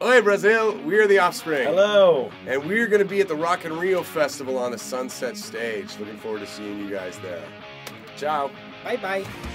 Oi, Brazil! We are the Offspring. Hello! And we're going to be at the Rock in Rio Festival on the Sunset stage. Looking forward to seeing you guys there. Ciao. Bye-bye.